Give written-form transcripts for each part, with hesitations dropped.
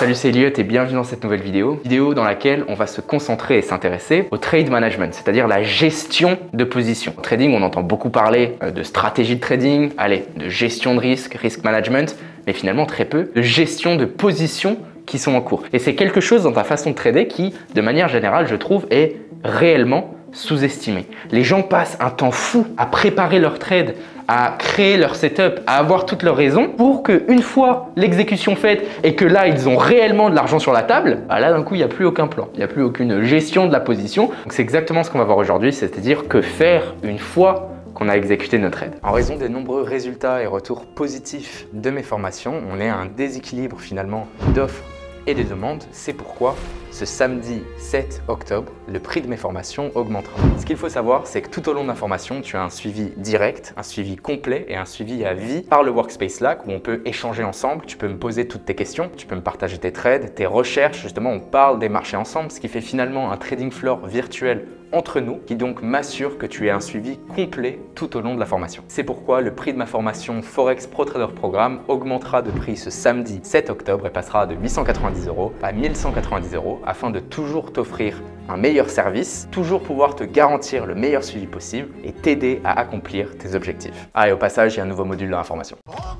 Salut, c'est Elliot et bienvenue dans cette nouvelle vidéo. Vidéo dans laquelle on va se concentrer et s'intéresser au trade management, c'est-à-dire la gestion de position. Au trading, on entend beaucoup parler de stratégie de trading, de gestion de risque, risk management, mais finalement très peu de gestion de position qui sont en cours. Et c'est quelque chose dans ta façon de trader qui, de manière générale, je trouve, est réellement sous-estimé. Les gens passent un temps fou à préparer leur trade, à créer leur setup, à avoir toutes leurs raisons pour qu'une fois l'exécution faite et que là, ils ont réellement de l'argent sur la table, là, d'un coup, il n'y a plus aucun plan. Il n'y a plus aucune gestion de la position. Donc, c'est exactement ce qu'on va voir aujourd'hui, c'est-à-dire que faire une fois qu'on a exécuté notre trade. En raison des nombreux résultats et retours positifs de mes formations, on est à un déséquilibre finalement d'offres et de demandes. C'est pourquoi ce samedi 7 octobre, le prix de mes formations augmentera. Ce qu'il faut savoir, c'est que tout au long de la formation, tu as un suivi direct, un suivi complet et un suivi à vie par le Workspace Slack où on peut échanger ensemble. Tu peux me poser toutes tes questions, tu peux me partager tes trades, tes recherches. Justement, on parle des marchés ensemble, ce qui fait finalement un trading floor virtuel entre nous, qui donc m'assure que tu aies un suivi complet tout au long de la formation. C'est pourquoi le prix de ma formation Forex Pro Trader Programme augmentera de prix ce samedi 7 octobre et passera de 890 € à 1190 € afin de toujours t'offrir un meilleur service, toujours pouvoir te garantir le meilleur suivi possible et t'aider à accomplir tes objectifs. Et au passage, il y a un nouveau module dans la formation.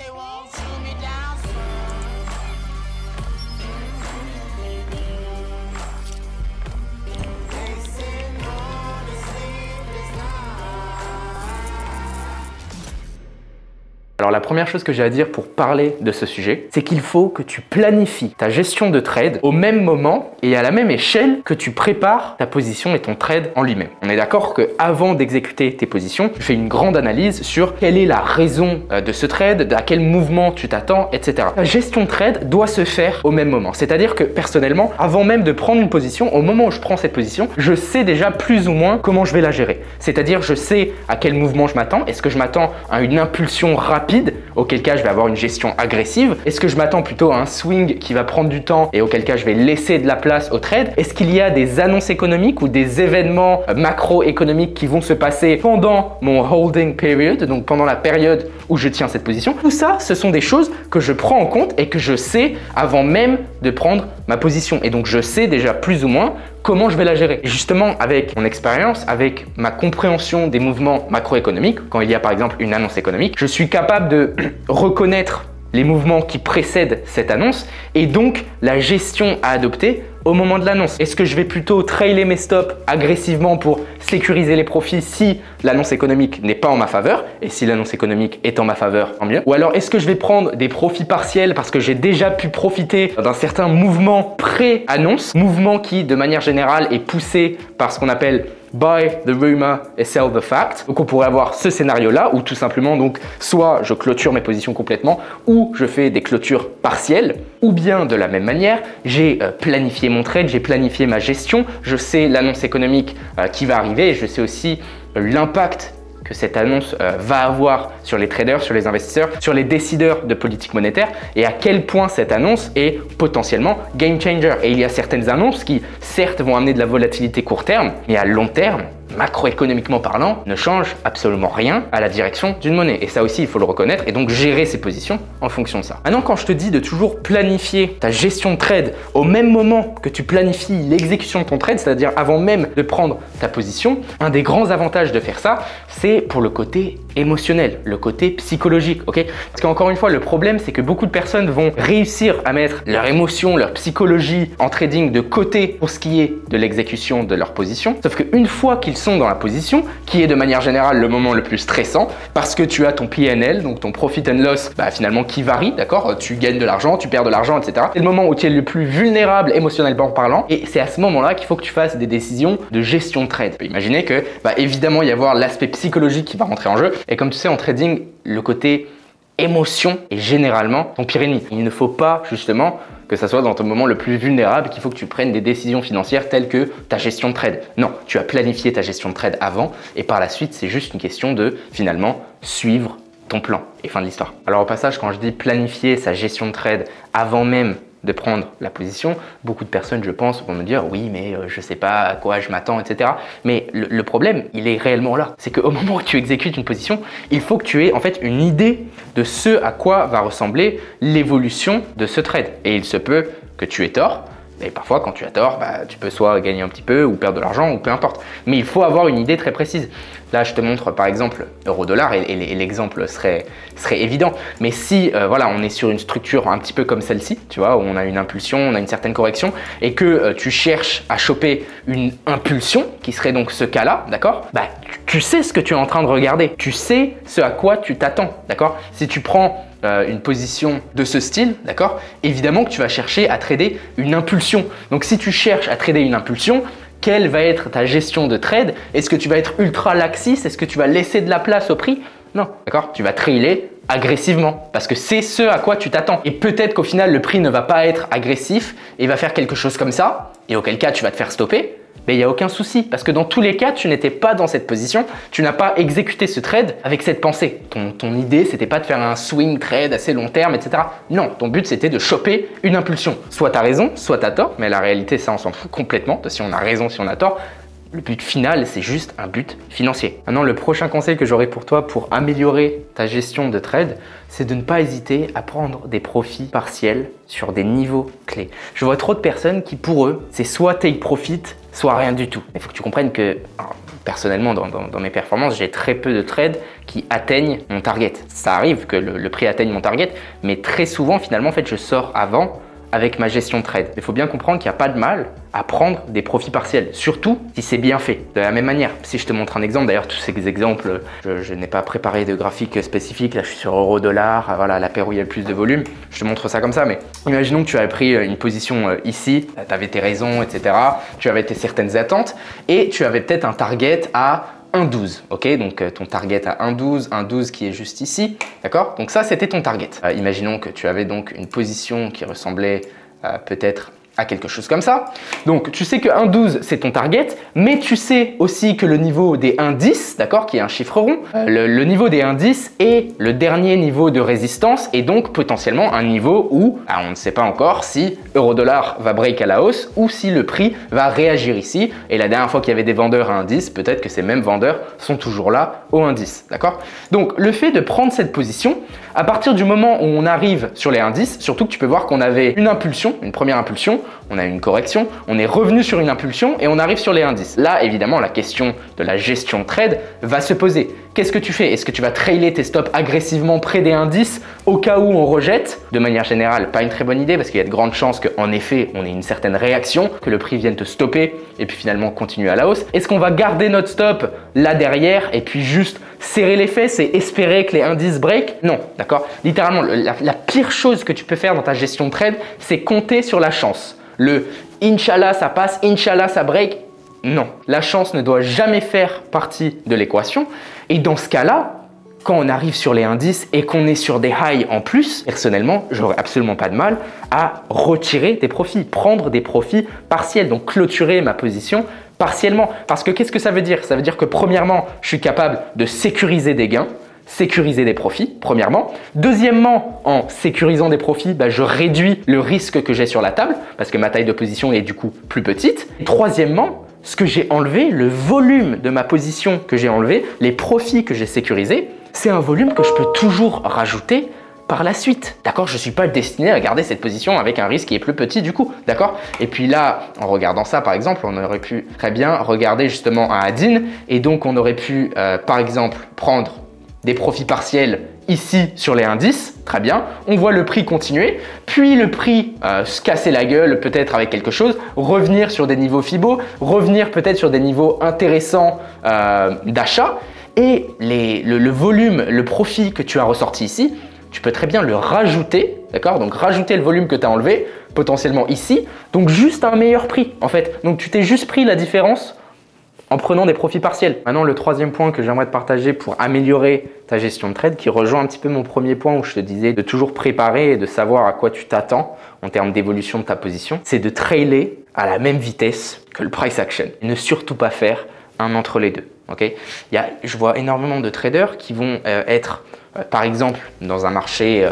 Alors la première chose que j'ai à dire pour parler de ce sujet, c'est qu'il faut que tu planifies ta gestion de trade au même moment et à la même échelle que tu prépares ta position et ton trade en lui-même. On est d'accord qu'avant d'exécuter tes positions, tu fais une grande analyse sur quelle est la raison de ce trade, à quel mouvement tu t'attends, etc. Ta gestion de trade doit se faire au même moment. C'est-à-dire que personnellement, avant même de prendre une position, au moment où je prends cette position, je sais déjà plus ou moins comment je vais la gérer. C'est-à-dire je sais à quel mouvement je m'attends. Est-ce que je m'attends à une impulsion rapide, auquel cas je vais avoir une gestion agressive? Est-ce que je m'attends plutôt à un swing qui va prendre du temps et auquel cas je vais laisser de la place au trade? Est-ce qu'il y a des annonces économiques ou des événements macroéconomiques qui vont se passer pendant mon holding period, donc pendant la période où je tiens cette position? Tout ça, ce sont des choses que je prends en compte et que je sais avant même de prendre ma position. Et donc, je sais déjà plus ou moins comment je vais la gérer. Et justement, avec mon expérience, avec ma compréhension des mouvements macroéconomiques, quand il y a par exemple une annonce économique, je suis capable de reconnaître les mouvements qui précèdent cette annonce et donc la gestion à adopter au moment de l'annonce. Est-ce que je vais plutôt trailer mes stops agressivement pour sécuriser les profits si l'annonce économique n'est pas en ma faveur? Et si l'annonce économique est en ma faveur, tant mieux. Ou alors est-ce que je vais prendre des profits partiels parce que j'ai déjà pu profiter d'un certain mouvement pré-annonce, mouvement qui de manière générale est poussé par ce qu'on appelle buy the rumor et sell the fact. Donc on pourrait avoir ce scénario-là où tout simplement donc soit je clôture mes positions complètement ou je fais des clôtures partielles, ou bien de la même manière, j'ai planifié mon trade, j'ai planifié ma gestion, je sais l'annonce économique qui va arriver et je sais aussi l'impact que cette annonce va avoir sur les traders, sur les investisseurs, sur les décideurs de politique monétaire et à quel point cette annonce est potentiellement game changer. Et il y a certaines annonces qui, certes, vont amener de la volatilité court terme, mais à long terme, macroéconomiquement parlant, ne change absolument rien à la direction d'une monnaie. Et ça aussi, il faut le reconnaître et donc gérer ses positions en fonction de ça. Maintenant, quand je te dis de toujours planifier ta gestion de trade au même moment que tu planifies l'exécution de ton trade, c'est-à-dire avant même de prendre ta position, un des grands avantages de faire ça, c'est pour le côté émotionnel, le côté psychologique, ok? Parce qu'encore une fois, le problème, c'est que beaucoup de personnes vont réussir à mettre leur émotion, leur psychologie en trading de côté pour ce qui est de l'exécution de leur position. Sauf qu'une fois qu'ils sont dans la position, qui est de manière générale le moment le plus stressant, parce que tu as ton PNL, donc ton profit and loss, finalement qui varie, d'accord? Tu gagnes de l'argent, tu perds de l'argent, etc. C'est le moment où tu es le plus vulnérable émotionnellement parlant, et c'est à ce moment-là qu'il faut que tu fasses des décisions de gestion de trade. Tu peux imaginer que, évidemment, il y avoir l'aspect psychologique qui va rentrer en jeu, et comme tu sais, en trading, le côté émotion est généralement ton pire ennemi. Il ne faut pas, justement, que ça soit dans ton moment le plus vulnérable qu'il faut que tu prennes des décisions financières telles que ta gestion de trade. Non, tu as planifié ta gestion de trade avant et par la suite, c'est juste une question de finalement suivre ton plan et fin de l'histoire. Alors au passage, quand je dis planifier sa gestion de trade avant même de prendre la position, beaucoup de personnes, je pense, vont me dire oui, mais je sais pas à quoi je m'attends, etc. Mais le problème, il est réellement là. C'est qu'au moment où tu exécutes une position, il faut que tu aies en fait une idée de ce à quoi va ressembler l'évolution de ce trade. Et il se peut que tu aies tort. Et parfois, quand tu as tort, tu peux soit gagner un petit peu ou perdre de l'argent ou peu importe. Mais il faut avoir une idée très précise. Là, je te montre par exemple euro-dollar et l'exemple serait évident. Mais si voilà, on est sur une structure un petit peu comme celle-ci, tu vois, où on a une impulsion, on a une certaine correction et que tu cherches à choper une impulsion, qui serait donc ce cas-là, d'accord? Tu sais ce que tu es en train de regarder. Tu sais ce à quoi tu t'attends, d'accord? Si tu prends une position de ce style, d'accord? Évidemment que tu vas chercher à trader une impulsion. Donc si tu cherches à trader une impulsion, quelle va être ta gestion de trade? Est-ce que tu vas être ultra laxiste? Est-ce que tu vas laisser de la place au prix? Non, d'accord? Tu vas trailer agressivement parce que c'est ce à quoi tu t'attends. Et peut-être qu'au final, le prix ne va pas être agressif et va faire quelque chose comme ça, et auquel cas tu vas te faire stopper. Mais il n'y a aucun souci parce que dans tous les cas, tu n'étais pas dans cette position, tu n'as pas exécuté ce trade avec cette pensée. Ton idée, c'était pas de faire un swing trade assez long terme, etc. Non, ton but, c'était de choper une impulsion. Soit tu as raison, soit tu as tort, mais la réalité, ça, on s'en fout complètement de si on a raison, si on a tort. Le but final, c'est juste un but financier. Maintenant, le prochain conseil que j'aurai pour toi pour améliorer ta gestion de trade, c'est de ne pas hésiter à prendre des profits partiels sur des niveaux clés. Je vois trop de personnes qui, pour eux, c'est soit take profit, soit rien du tout. Il faut que tu comprennes que, personnellement, dans mes performances, j'ai très peu de trades qui atteignent mon target. Ça arrive que le prix atteigne mon target, mais très souvent, finalement, en fait, je sors avant avec ma gestion de trade. Il faut bien comprendre qu'il n'y a pas de mal à prendre des profits partiels, surtout si c'est bien fait. De la même manière, si je te montre un exemple, d'ailleurs tous ces exemples, je n'ai pas préparé de graphique spécifique, là je suis sur euro-dollar, voilà la paire où il y a le plus de volume, je te montre ça comme ça, mais imaginons que tu avais pris une position ici, tu avais tes raisons, etc. Tu avais certaines attentes et tu avais peut-être un target à 1,12, ok? Donc ton target à 1,12 qui est juste ici, d'accord? Donc ça, c'était ton target. Imaginons que tu avais donc une position qui ressemblait peut-être à quelque chose comme ça. Donc tu sais que 1,12 c'est ton target, mais tu sais aussi que le niveau des 1,10, d'accord, qui est un chiffre rond, le niveau des 1,10 est le dernier niveau de résistance et donc potentiellement un niveau où on ne sait pas encore si euro-dollar va break à la hausse ou si le prix va réagir ici. Et la dernière fois qu'il y avait des vendeurs à 1,10, peut-être que ces mêmes vendeurs sont toujours là au 1,10, d'accord? Donc le fait de prendre cette position, à partir du moment où on arrive sur les 1,10, surtout que tu peux voir qu'on avait une impulsion, une première impulsion, on a une correction, on est revenu sur une impulsion et on arrive sur les indices. Là, évidemment, la question de la gestion de trade va se poser. Qu'est-ce que tu fais? Est-ce que tu vas trailer tes stops agressivement près des indices au cas où on rejette? De manière générale, pas une très bonne idée parce qu'il y a de grandes chances qu'en effet, on ait une certaine réaction, que le prix vienne te stopper et puis finalement continuer à la hausse. Est-ce qu'on va garder notre stop là derrière et puis juste serrer les fesses et espérer que les indices break? Non, d'accord? Littéralement, la pire chose que tu peux faire dans ta gestion de trade, c'est compter sur la chance. Le Inch'Allah ça passe, Inch'Allah ça break. Non, la chance ne doit jamais faire partie de l'équation. Et dans ce cas-là, quand on arrive sur les indices et qu'on est sur des highs en plus, personnellement, j'aurais absolument pas de mal à retirer des profits, prendre des profits partiels, donc clôturer ma position partiellement. Parce que qu'est-ce que ça veut dire? Ça veut dire que premièrement, je suis capable de sécuriser des gains, sécuriser des profits, premièrement. Deuxièmement, en sécurisant des profits, je réduis le risque que j'ai sur la table parce que ma taille de position est du coup plus petite. Et troisièmement, ce que j'ai enlevé, le volume de ma position que j'ai enlevé, les profits que j'ai sécurisés, c'est un volume que je peux toujours rajouter par la suite, d'accord? Je ne suis pas destiné à garder cette position avec un risque qui est plus petit du coup, d'accord? Et puis là, en regardant ça par exemple, on aurait pu très bien regarder justement un Adin et donc on aurait pu par exemple prendre des profits partiels ici sur les indices, très bien, on voit le prix continuer, puis le prix se casser la gueule peut-être avec quelque chose, revenir sur des niveaux Fibo, revenir peut-être sur des niveaux intéressants d'achat et le volume, le profit que tu as ressorti ici, tu peux très bien le rajouter, d'accord? Donc rajouter le volume que tu as enlevé potentiellement ici, donc juste à un meilleur prix en fait. Donc tu t'es juste pris la différence en prenant des profits partiels. Maintenant, le troisième point que j'aimerais te partager pour améliorer ta gestion de trade, qui rejoint un petit peu mon premier point où je te disais de toujours préparer et de savoir à quoi tu t'attends en termes d'évolution de ta position, c'est de trailer à la même vitesse que le price action. Ne surtout pas faire un entre les deux. Okay? Je vois énormément de traders qui vont être, par exemple, dans un marché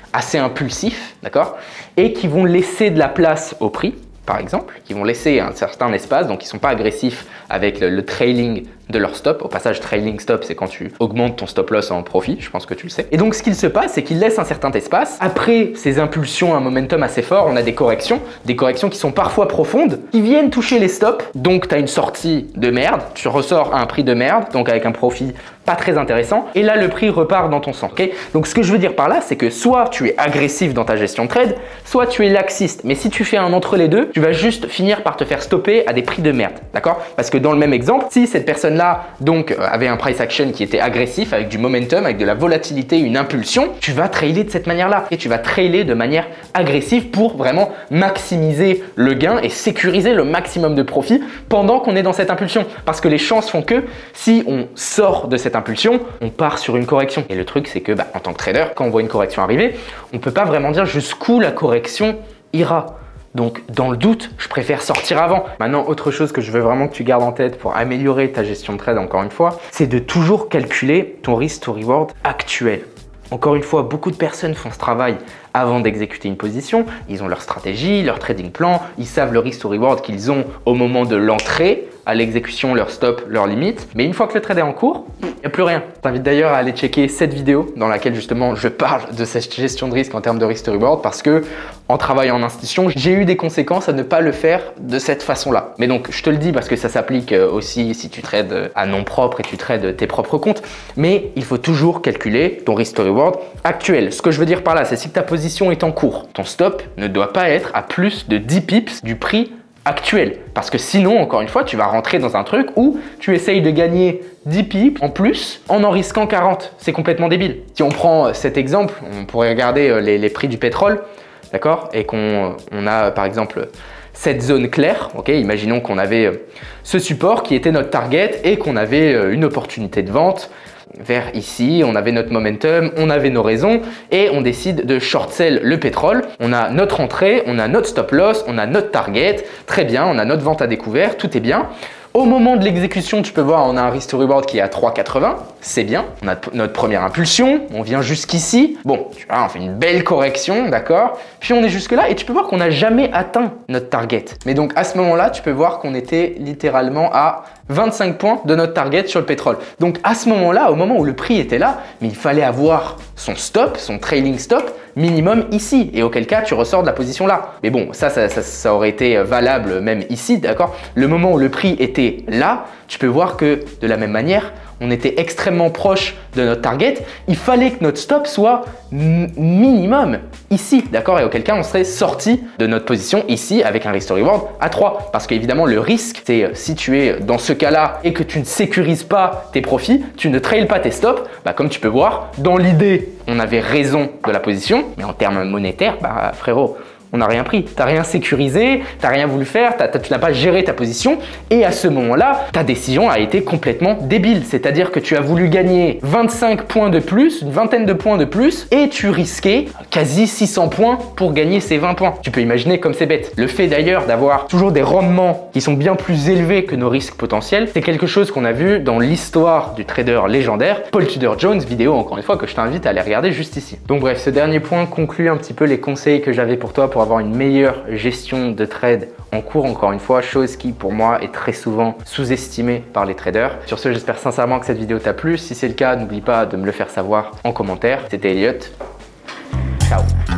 assez impulsifs, d'accord, et qui vont laisser de la place au prix, par exemple, qui vont laisser un certain espace, donc ils ne sont pas agressifs avec le trailing de leur stop. Au passage, trailing stop, c'est quand tu augmentes ton stop loss en profit, je pense que tu le sais. Et donc, ce qu'il se passe, c'est qu'ils laissent un certain espace. Après ces impulsions, un momentum assez fort, on a des corrections qui sont parfois profondes, qui viennent toucher les stops. Donc, tu as une sortie de merde, tu ressors à un prix de merde, donc avec un profit pas très intéressant. Et là, le prix repart dans ton sang. Okay, donc, ce que je veux dire par là, c'est que soit tu es agressif dans ta gestion de trade, soit tu es laxiste. Mais si tu fais un entre les deux, tu vas juste finir par te faire stopper à des prix de merde. D'accord? Parce que dans le même exemple, si cette personne-là donc avait un price action qui était agressif, avec du momentum, avec de la volatilité, une impulsion, tu vas trailer de cette manière-là. Et tu vas trailer de manière agressive pour vraiment maximiser le gain et sécuriser le maximum de profit pendant qu'on est dans cette impulsion. Parce que les chances font que si on sort de cette impulsion, on part sur une correction. Et le truc, c'est que en tant que trader, quand on voit une correction arriver, on ne peut pas vraiment dire jusqu'où la correction ira. Donc, dans le doute, je préfère sortir avant. Maintenant, autre chose que je veux vraiment que tu gardes en tête pour améliorer ta gestion de trade, encore une fois, c'est de toujours calculer ton risk to reward actuel. Encore une fois, beaucoup de personnes font ce travail avant d'exécuter une position. Ils ont leur stratégie, leur trading plan, ils savent le risk to reward qu'ils ont au moment de l'entrée, à l'exécution, leur stop, leur limite. Mais une fois que le trade est en cours, il n'y a plus rien. Je t'invite d'ailleurs à aller checker cette vidéo dans laquelle justement je parle de cette gestion de risque en termes de risk to reward parce que en travaillant en institution, j'ai eu des conséquences à ne pas le faire de cette façon-là. Mais donc, je te le dis parce que ça s'applique aussi si tu trades à nom propre et tu trades tes propres comptes. Mais il faut toujours calculer ton risk to reward actuel. Ce que je veux dire par là, c'est si ta position est en cours, ton stop ne doit pas être à plus de 10 pips du prix actuel. Parce que sinon, encore une fois, tu vas rentrer dans un truc où tu essayes de gagner 10 pips en plus en risquant 40. C'est complètement débile. Si on prend cet exemple, on pourrait regarder les prix du pétrole, d'accord, et qu'on a par exemple cette zone claire, ok, imaginons qu'on avait ce support qui était notre target et qu'on avait une opportunité de vente vers ici, on avait notre momentum, on avait nos raisons et on décide de short sell le pétrole. On a notre entrée, on a notre stop loss, on a notre target, très bien, on a notre vente à découvert, tout est bien. Au moment de l'exécution, tu peux voir, on a un risk to reward qui est à 3,80, c'est bien. On a notre première impulsion, on vient jusqu'ici. Bon, tu vois, on fait une belle correction, d'accord? Puis on est jusque là et tu peux voir qu'on n'a jamais atteint notre target. Mais donc à ce moment-là, tu peux voir qu'on était littéralement à 25 points de notre target sur le pétrole. Donc à ce moment-là, au moment où le prix était là, mais il fallait avoir son stop, son trailing stop, minimum ici, et auquel cas tu ressors de la position là. Mais bon, ça aurait été valable même ici, d'accord? Le moment où le prix était là, tu peux voir que de la même manière, on était extrêmement proche de notre target. Il fallait que notre stop soit minimum ici, d'accord? Et auquel cas, on serait sorti de notre position ici avec un risk to reward à 3. Parce qu'évidemment, le risque, c'est si tu es dans ce cas-là et que tu ne sécurises pas tes profits, tu ne trails pas tes stops, comme tu peux voir, dans l'idée, on avait raison de la position, mais en termes monétaires, frérot, on n'a rien pris, tu n'as rien sécurisé, tu n'as rien voulu faire, tu n'as pas géré ta position et à ce moment-là, ta décision a été complètement débile. C'est-à-dire que tu as voulu gagner 25 points de plus, une vingtaine de points de plus et tu risquais quasi 600 points pour gagner ces 20 points. Tu peux imaginer comme c'est bête. Le fait d'ailleurs d'avoir toujours des rendements qui sont bien plus élevés que nos risques potentiels, c'est quelque chose qu'on a vu dans l'histoire du trader légendaire Paul Tudor Jones, vidéo encore une fois que je t'invite à aller regarder juste ici. Donc bref, ce dernier point conclut un petit peu les conseils que j'avais pour toi pour avoir une meilleure gestion de trade en cours, encore une fois, chose qui pour moi est très souvent sous-estimée par les traders. Sur ce, j'espère sincèrement que cette vidéo t'a plu. Si c'est le cas, n'oublie pas de me le faire savoir en commentaire. C'était Elliot. Ciao.